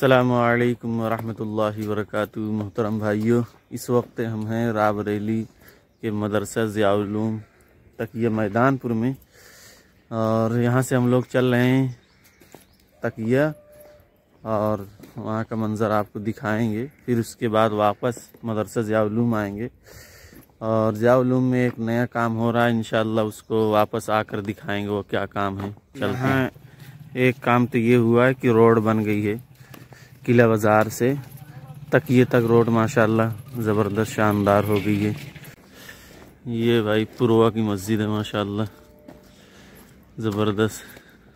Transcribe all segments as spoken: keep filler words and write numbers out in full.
अस्सलामुअलैकुम वरहमतुल्लाहि वबरकातुहू। मोहतरम भाइयों, इस वक्त हम हैं रायबरेली के मदरसा ज़ियाउल उलूम तकिया मैदानपुर में, और यहाँ से हम लोग चल रहे हैं तकिया, और वहाँ का मंज़र आपको दिखाएंगे। फिर उसके बाद वापस मदरसा ज़ियाउल उलूम आएंगे, और ज़ियाउल उलूम में एक नया काम हो रहा है, इंशाअल्लाह उसको वापस आकर दिखाएंगे वो क्या काम है। चलते हैं। एक काम तो ये हुआ है कि रोड बन गई है, किला बाज़ार से तकिए तक रोड माशाल्लाह ज़बरदस्त शानदार हो गई है। ये भाई पुरवा की मस्जिद है माशाल्लाह ज़बरदस्त।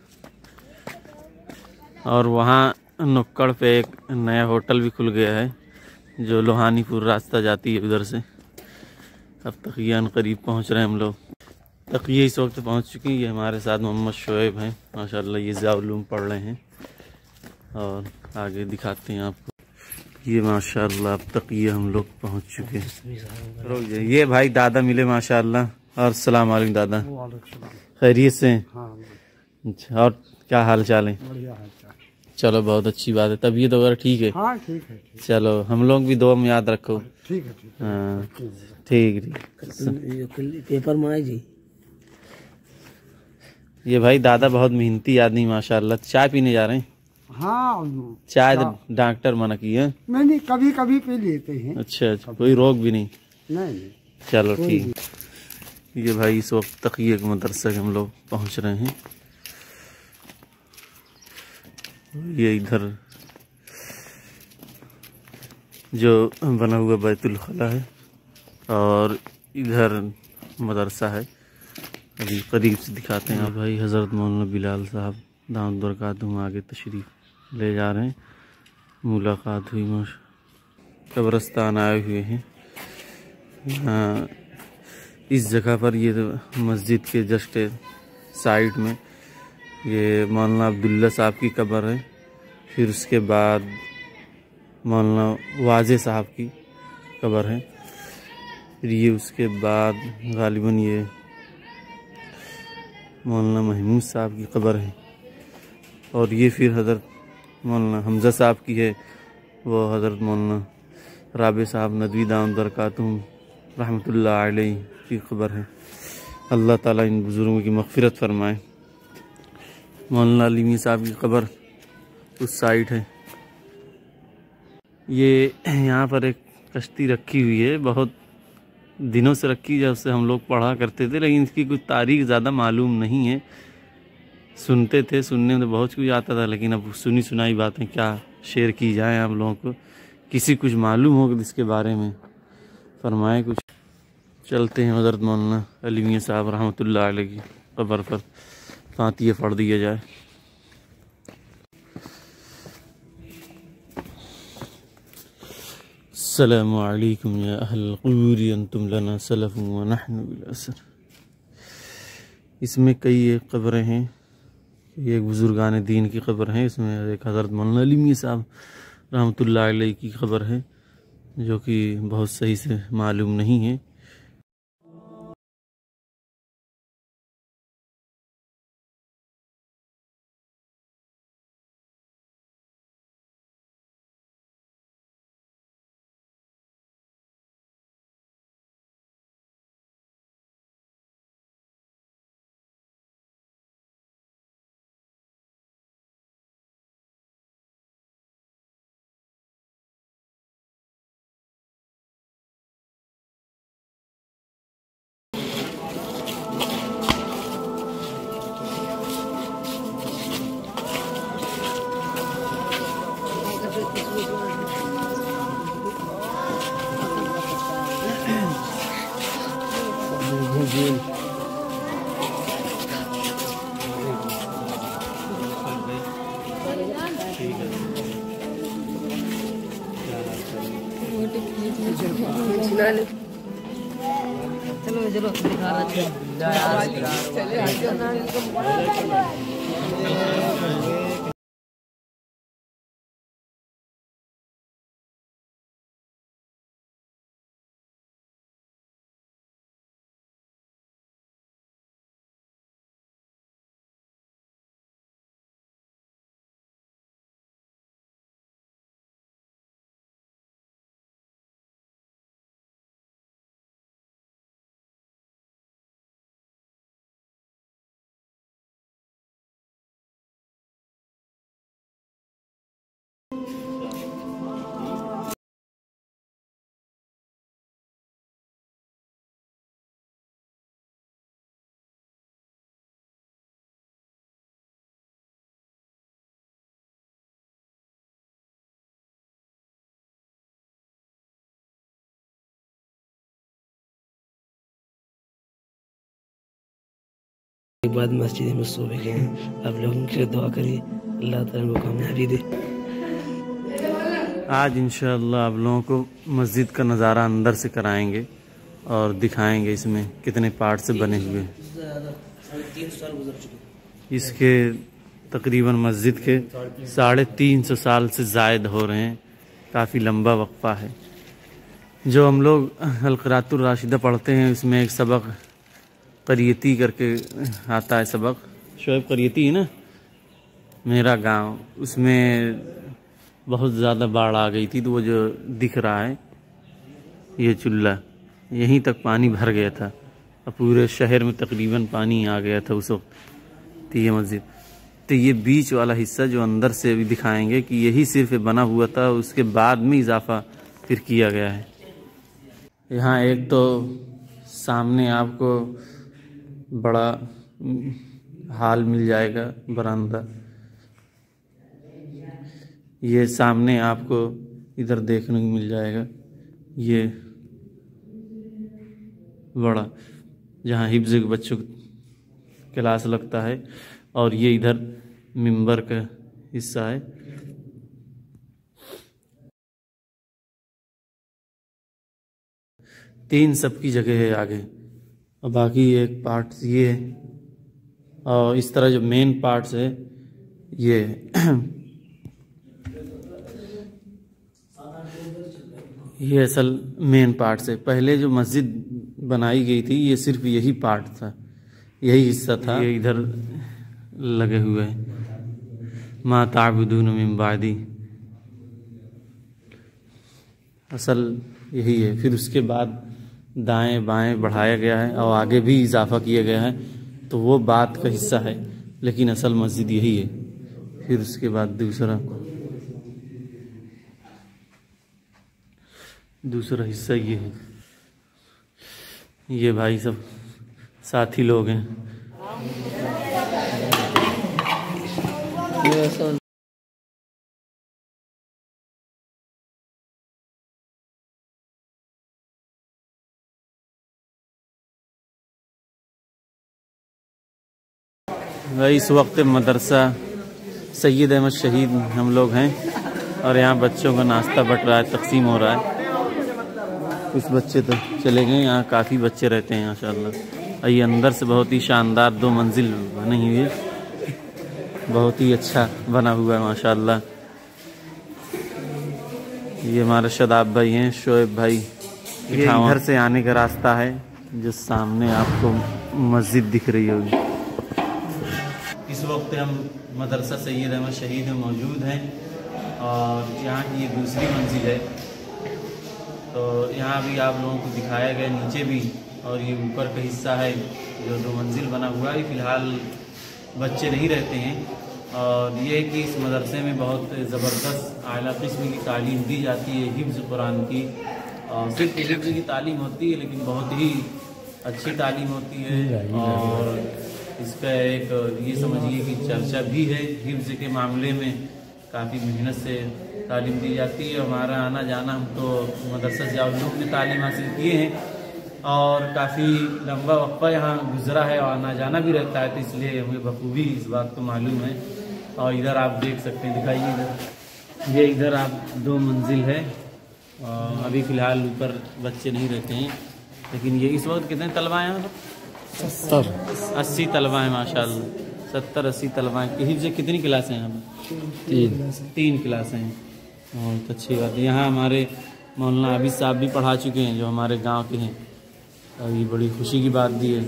और वहाँ नुक्कड़ पे एक नया होटल भी खुल गया है, जो लोहानीपुर रास्ता जाती है उधर से। अब तकिया करीब पहुँच रहे हैं हम लोग। तकिया इस वक्त पहुँच चुकी है। ये हमारे साथ मोहम्मद शोएब हैं माशाल्लाह, ये ज़ियाउल उलूम पढ़ रहे हैं, और आगे दिखाते हैं आपको। ये माशाल्लाह अब तकिया हम लोग पहुँच चुके हैं। ये भाई दादा मिले माशाल्लाह। और अस्सलाम वालेकुम दादा, खैरियत से? अच्छा, और क्या हाल चाल है? चलो बहुत अच्छी बात है। तबीयत वगैरह ठीक है? हाँ ठीक है, ठीक। चलो हम लोग भी दुआ में याद रखो। ठीक है, ठीक है। हाँ ठीक ठीक। पेपर में आई जी। ये भाई दादा बहुत मेहनती आदमी माशाल्लाह। चाय पीने जा रहे हैं? हाँ चाय डॉक्टर मना की है? नहीं नहीं, कभी कभी पी लेते हैं। अच्छा अच्छा, कोई रोग भी नहीं? नहीं नहीं। चलो ठीक। ये भाई इस वक्त तकिए के मदरसा के हम लोग पहुंच रहे हैं। ये इधर जो बना हुआ बैतुल खला है, और इधर मदरसा है। अभी करीब से दिखाते हैं। भाई हज़रत मौलाना बिलाल साहब दामद बरकातुहू आगे तशरीफ ले जा रहे हैं। मुलाकात हुई, माशा कब्रस्तान आए हुए हैं यहाँ। इस जगह पर ये मस्जिद के जस्ट साइड में ये मौलाना अब्दुल्ला साहब की कब्र है। फिर उसके बाद मौलाना वाजे साहब की कब्र है। फिर ये उसके बाद गालिबन ये मौलाना महमूद साहब की कब्र है। और ये फिर हज़रत मौलाना हमज़ा साहब की है, वो हज़रत मौलाना राबे साहब नदवी दामद बरकातुहू रहमतुल्लाह अलैहि की कब्र है। अल्लाह ताला इन बुज़ुर्गों की मग़फ़िरत फरमाए। मौलाना अली साहब की कब्र उस साइड है। ये यहाँ पर एक कश्ती रखी हुई है, बहुत दिनों से रखी, जब से हम लोग पढ़ा करते थे, लेकिन इसकी कुछ तारीख ज़्यादा मालूम नहीं है। सुनते थे, सुनने में तो बहुत कुछ आता था, लेकिन अब सुनी सुनाई बातें क्या शेयर की जाए आप लोगों को। किसी कुछ मालूम हो कि इसके बारे में फरमाए कुछ। चलते हैं हज़रत मौलाना अली मियां साहब रहमतुल्लाह अलैहि की कब्र पर फातिया पढ़ दिया जाए। अस्सलामु अलैकुम या अहल क़ुबूर अंतुम लना सलफ़ुन व नहनु बिल असर। इसमें कई एक कब्रें हैं, एक बुज़ुर्गान दीन की कब्र है। इसमें एक हज़रत मौलाना अली मियां साहब रहमतुल्लाह अलैहि की कब्र है, जो कि बहुत सही से मालूम नहीं है। चलो चलो चले के बाद मस्जिद में सो भी गए हैं। आप लोगों के लिए दुआ करिए, अल्लाह ताला को कामयाबी दे। आज इंशाअल्लाह आप लोगों को मस्जिद का नज़ारा अंदर से कराएंगे और दिखाएंगे इसमें कितने पार्ट से बने हुए हैं। तीन साल गुजर चुके। इसके तकरीबन मस्जिद के साढ़े तीन सौ साल से ज़ायद हो रहे हैं। काफ़ी लंबा वक्फा है। जो हम लोग अल-क़िराअतुर राशिदा पढ़ते हैं उसमें एक सबक क़रियती करके आता है सबक। शोएब क़रियती है ना, मेरा गांव, उसमें बहुत ज़्यादा बाढ़ आ गई थी। तो वो जो दिख रहा है ये चुल्ला, यहीं तक पानी भर गया था और पूरे शहर में तकरीबन पानी आ गया था उस वक्त। तो ये मस्जिद, तो ये बीच वाला हिस्सा जो अंदर से भी दिखाएंगे कि यही सिर्फ बना हुआ था, उसके बाद में इजाफा फिर किया गया है। यहाँ एक तो सामने आपको बड़ा हाल मिल जाएगा, बरामदा। ये सामने आपको इधर देखने को मिल जाएगा, ये बड़ा, जहाँ हिफ्ज़ के बच्चों की क्लास लगता है। और ये इधर मिंबर का हिस्सा है। तीन सबकी जगह है आगे, और बाकी एक पार्ट ये है। और इस तरह जो मेन पार्ट्स है ये ये असल मेन पार्ट्स है। पहले जो मस्जिद बनाई गई थी ये सिर्फ यही पार्ट था, यही हिस्सा था। ये इधर लगे हुए हैं, मा ताबुदून मिन बादी, असल यही है। फिर उसके बाद दाएं बाएं बढ़ाया गया है और आगे भी इजाफा किया गया है, तो वो बात का हिस्सा है, लेकिन असल मस्जिद यही है। फिर उसके बाद दूसरा दूसरा हिस्सा ये है। ये भाई सब साथी लोग हैं। भाई इस वक्त मदरसा सैयद अहमद शहीद हम लोग हैं और यहाँ बच्चों का नाश्ता बट रहा है, तकसीम हो रहा है। कुछ बच्चे तो चले गए, यहाँ काफ़ी बच्चे रहते हैं माशाल्लाह। और ये अंदर से बहुत ही शानदार दो मंजिल बनी हुई है, बहुत ही अच्छा बना हुआ है माशाल्लाह। ये हमारे शदाब भाई हैं, शोएब भाई। ये इधर से आने का रास्ता है, जो सामने आपको मस्जिद दिख रही होगी। इस वक्त हम मदरसा सैयद अहमद शहीद में मौजूद हैं और यहाँ की ये दूसरी मंजिल है। तो यहाँ भी आप लोगों को दिखाया गया नीचे भी, और ये ऊपर का हिस्सा है जो दो मंजिल बना हुआ है। फ़िलहाल बच्चे नहीं रहते हैं, और ये है कि इस मदरसे में बहुत ज़बरदस्त आला किस्म की तालीम दी जाती है, हिफ्ज़ कुरान की। और सिर्फ हिफ्ज़ की तालीम होती है, लेकिन बहुत ही अच्छी तालीम होती है। और इसका एक ये समझिए कि चर्चा भी है हिफ्ज़ के मामले में, काफ़ी मेहनत से तालीम दी जाती है। हमारा आना जाना, हम तो मदरसा ज़ियाउल में तालीम हासिल किए हैं और काफ़ी लंबा वक्फा यहाँ गुजरा है और आना जाना भी रहता है, तो इसलिए हमें बखूबी इस बात को मालूम है। और इधर आप देख सकते हैं, दिखाइए इधर, ये इधर आप दो मंजिल है। और अभी फ़िलहाल ऊपर बच्चे नहीं रहते हैं, लेकिन ये इस वक्त कितने तलबा हैं? सत्तर अस्सी तलबा हैं माशाल्लाह, सत्तर अस्सी तलबा हैं। हिफ्ज़ कितनी क्लासें हैं? हम तीन तीन क्लासें हैं। बहुत अच्छी बात है। यहाँ हमारे मौलाना आबिद साहब भी पढ़ा चुके हैं, जो हमारे गांव के हैं, और ये बड़ी खुशी की बात भी है।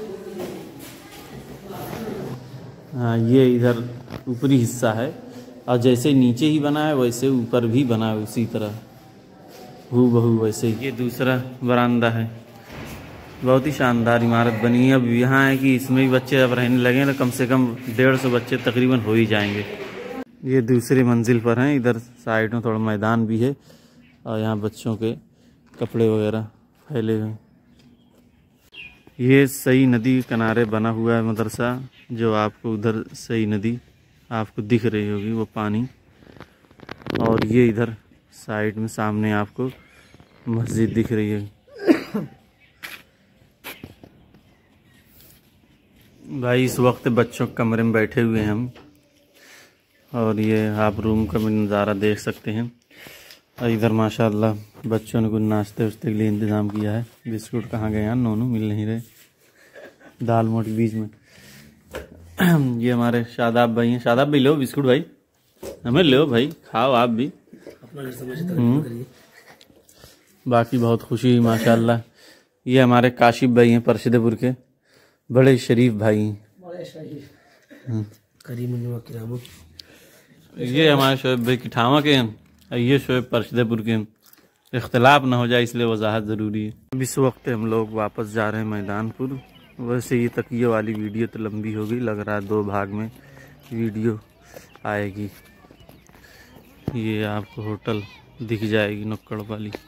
हाँ, ये इधर ऊपरी हिस्सा है, और जैसे नीचे ही बना है वैसे ऊपर भी बना है, उसी तरह हूबहू वैसे। ये दूसरा बरामदा है, बहुत ही शानदार इमारत बनी है। अब यहाँ है कि इसमें भी बच्चे अब रहने लगे हैं, तो कम से कम डेढ़ सौ बच्चे तकरीबन हो ही जाएंगे। ये दूसरी मंजिल पर हैं, इधर साइड में थोड़ा मैदान भी है, और यहाँ बच्चों के कपड़े वगैरह फैले हुए। ये सई नदी के किनारे बना हुआ है मदरसा, जो आपको उधर सई नदी आपको दिख रही होगी, वो पानी। और ये इधर साइड में सामने आपको मस्जिद दिख रही है। भाई इस वक्त बच्चों के कमरे में बैठे हुए हैं हम, और ये आप रूम का भी नज़ारा देख सकते हैं। और इधर माशाल्लाह बच्चों ने कुछ नाश्ते वास्ते के लिए इंतज़ाम किया है। बिस्कुट कहाँ गए यार, नोनू मिल नहीं रहे, दाल मोटी बीच में। ये हमारे शादाब भाई हैं। शादाब भाई लो बिस्कुट भाई, हमें लो भाई, खाओ आप भी। हम्म। बाकी बहुत खुशी हुई माशाल्लाह। ये हमारे काशिफ भाई हैं परशिदपुर के, बड़े शरीफ भाई हैं। करीम ये हमारे शोएब भाई किठावा के हैं, ये शोएब परशिदपुर के हैं। इख्तलाफ ना हो जाए इसलिए वजाहत ज़रूरी है। अब इस वक्त हम लोग वापस जा रहे हैं मैदानपुर। वैसे ये तकिए वाली वीडियो तो लंबी हो गई, लग रहा है दो भाग में वीडियो आएगी। ये आपको होटल दिख जाएगी नुक्कड़ वाली।